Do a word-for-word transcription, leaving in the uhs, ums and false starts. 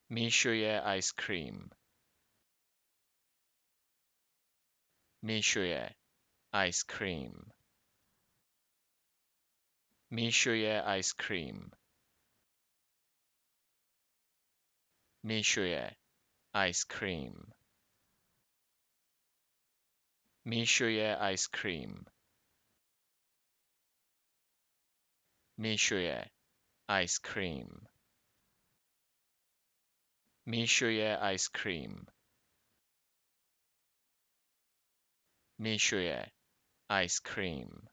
Mixue ice cream. Mixue ice cream. Mixue ice cream. Mixue ice cream. Mixue ice cream. Mixue ice cream. Mixue ice cream. Mixue ice cream.